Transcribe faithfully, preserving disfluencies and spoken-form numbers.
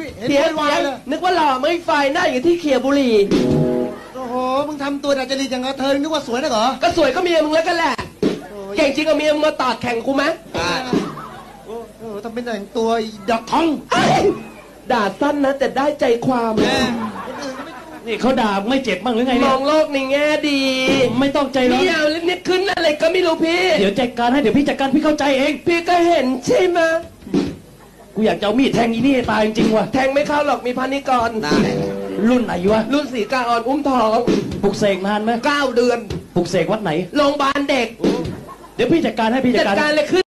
เสียงนึกว่าหล่อไม่ไฟหน้าอย่างที่เขี่ยบุหรี่โอ้โหมึงทำตัวดัดจริตอย่างเธอนึกว่าสวยนะเหรอก็สวยก็เมียมึงแล้วกันแหละเก่งจริงกับเมียมึงมาตอดแข่งกูไหมโอ้โหทำเป็นแต่งตัวดอกทองด่าสั้นนะแต่ได้ใจความนี่เขาด่าไม่เจ็บบ้างหรือไงเนี่ยมองโลกในแง่ดีไม่ต้องใจร้อนนี่เอาเล็กๆขึ้นอะไรก็ไม่รู้พี่เดี๋ยวจัดการให้เดี๋ยวพี่จัดการพี่เข้าใจเองพี่ก็เห็นใช่ไหมกูอยากจะเอามีดแทงอีนี่ตายจริงๆว่ะแทงไม่เข้าหรอกมีพันนิกรรุ่นไหนวะรุ่นสีกาอ่อนอุ้มทองปลุกเสกนานไหมเก้าเดือนปลุกเสกวัดไหนโรงพยาบาลเด็กเดี๋ยวพี่จัดการให้พี่จัดการเลยขึ้น